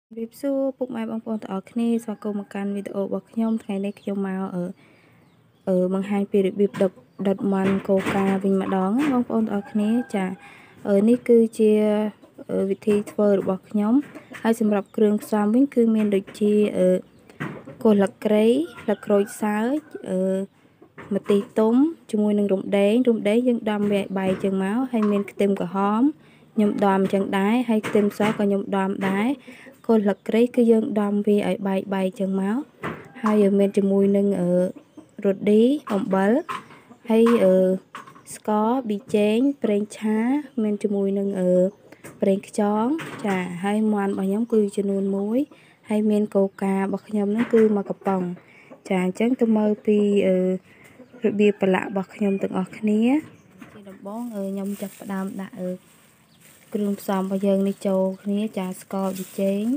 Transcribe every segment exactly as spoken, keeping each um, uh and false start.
រៀបសួរពុកម៉ែបងប្អូនទាំងអស់គ្នាស្វាគមន៍មកកាន់វីដេអូរបស់ខ្ញុំថ្ងៃនេះខ្ញុំមកអឺអឺបង្ហាញពីរបៀបដុតដុតមាន់កូកាវិញម្ដងបងប្អូនទាំងអស់គ្នាចាអឺនេះគឺជាវិធីធ្វើរបស់ខ្ញុំហើយសម្រាប់គ្រឿងផ្សំវិញគឺមានដូចជាអឺគល់ស្លឹកគ្រៃស្លឹកក្រូចសើចអឺម្ទេសទុំជាមួយនឹងរំដេងរំដេងយើងដំវាឲ្យបាយចឹងមកហើយមានខ្ទឹមក្រហមខ្ញុំដំចឹងដែរហើយខ្ទឹមសក៏ខ្ញុំដំដែរគល់ស្លឹកគ្រៃគឺយើងដំវាឲ្យបែកបែកចឹងមកហើយមានជាមួយនឹងអឺរ៉ូឌីអំបិលហើយអឺស្ករប៊ីចេងប្រេងឆាមានជាមួយនឹងអឺប្រេងខ្យងចាហើយមាន់របស់ខ្ញុំគឺចំនួនមួយហើយមានកូការបស់ខ្ញុំហ្នឹងគឺមកកំប៉ុងចាអញ្ចឹងទៅមើលពីអឺរបៀបប្រឡាក់របស់ខ្ញុំទាំងអស់គ្នាជាដំបូងខ្ញុំចាប់ផ្ដើមដាក់អឺគ្រឿងផ្សំរបស់យើងនេះចូលគ្នាចាស្ករប៊ីចេង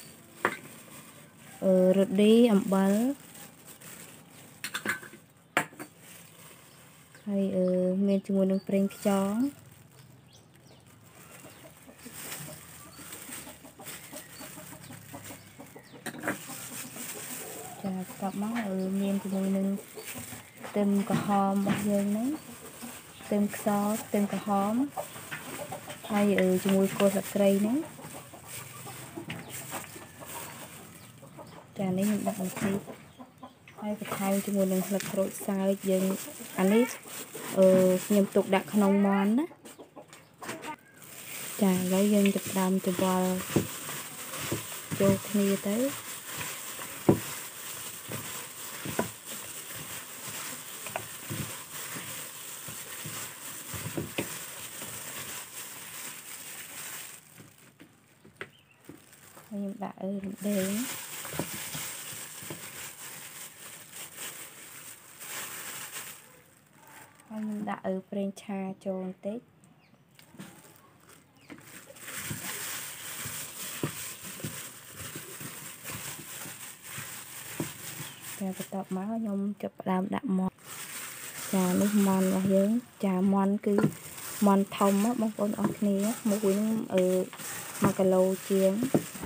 អឺរ៉ូឌីអំបិលហើយអឺមានជាមួយនឹងប្រេងខ្យងចាស្រាប់មកអឺមានជាមួយនឹងខ្ទឹមក្រហមរបស់យើងហ្នឹងខ្ទឹមខ្សោខ្ទឹមក្រហមហើយអឺជាមួយគល់ស្លឹកគ្រៃហ្នឹងចានេះខ្ញុំដាក់បន្តិចហើយបន្ថែមជាមួយនឹងស្លឹកក្រូចសើចយើងអានេះអឺខ្ញុំទុកដាក់ក្នុងមាន់ណាចាឥឡូវយើងចាប់ផ្ដើមច្របល់ចូលគ្នាទៅខ្ញុំដាក់អឺរំដេងហើយខ្ញុំដាក់អឺប្រេងឆាចូលបន្តិចតែបន្ទាប់មកខ្ញុំចាប់ផ្ដើមដាក់មាន់ចានេះមាន់របស់យើងចាមាន់គឺមាន់ធំបងប្អូនអរគ្នាមួយហ្នឹងអឺមួយគីឡូជាង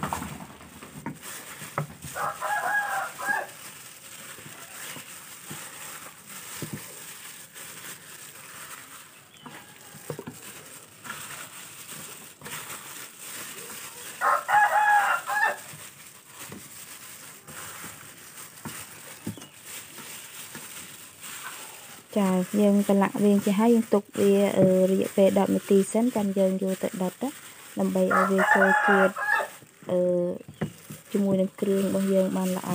ចាយើងប្រឡាក់វាជាហើយយើងទុកវារយៈពេលដប់នាទីសិនចាំយើងយកទៅដុតដើម្បីឲ្យវាចូលជាតិអឺជាមួយនឹងគ្រឿងរបស់យើងបានល្អ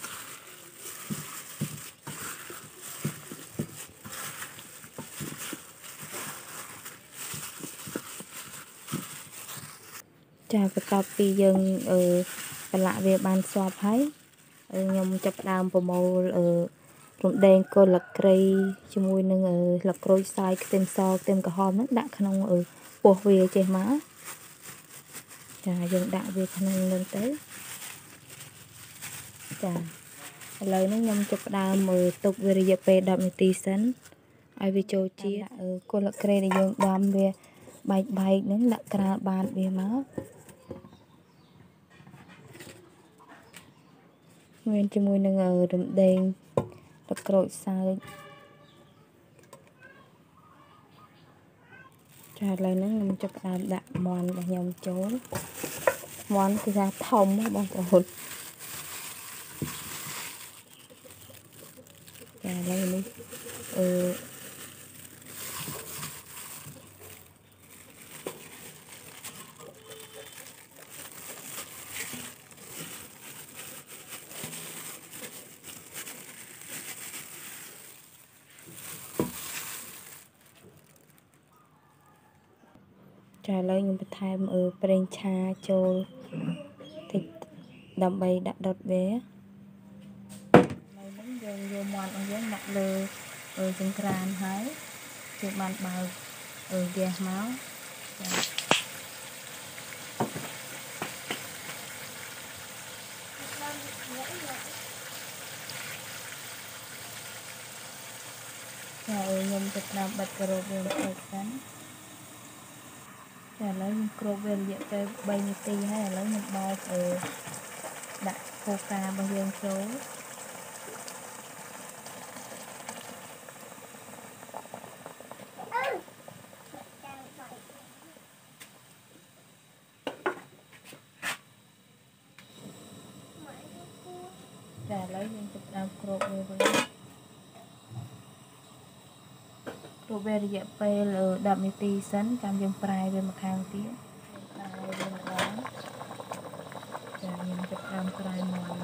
ចាបន្ទាប់ពីយើងអឺប្រឡាក់វាបានស្របហើយខ្ញុំចាប់ផ្ដើមប្រមូលអឺរំដេងគល់ស្លឹកគ្រៃជាមួយនឹងស្លឹកក្រូចសើចខ្ទឹមសខ្ទឹមក្រហមហ្នឹងដាក់ក្នុងពោះវាចេះមកចាយើងដាក់វាក្នុងនឹងទៅចាឥឡូវនេះខ្ញុំចាប់ផ្ដើមមើលទុកវារយៈពេលដប់នាទីសិនឲ្យវាចូលជាតិគល់ស្លឹកគ្រៃដែលយើងដំវាបែកបែកហ្នឹងដាក់ក្រាលបាតវាមកមានជាមួយនឹងរំដេងទឹកក្រូចសើចចាឥឡូវហ្នឹងខ្ញុំចាប់ផ្ដើមដាក់មាន់របស់ខ្ញុំចូលមាន់គឺថាធំបងប្អូនចាឥឡូវនេះអឺចាឥឡូវខ្ញុំបន្ថែមអឺប្រេងឆាចូលតិចដើម្បីដាក់ដុតវាហើយនឹងយើងយកមាន់របស់យើងដាក់លើចង្ក្រានហើយយើងបានបើកអឺហ្គាសមកចាចាខ្ញុំចាប់ផ្ដើមបិទការ៉ូវាបន្តិចសិន ចឥឡូវយើងគ្របវារយៈពេលbaនាទីហើយឥឡូវយើងបោកអឺដាក់កូការបស់យើងចូលចាឥឡូវយើងចាប់ដើមគ្របវាវិញគ្របវារយៈពេលដប់នាទីសិនចាំយើងប្រែវាមកខាងទៀតប្រែវាម្ដងចាយើងចាប់ដើមប្រែមួយ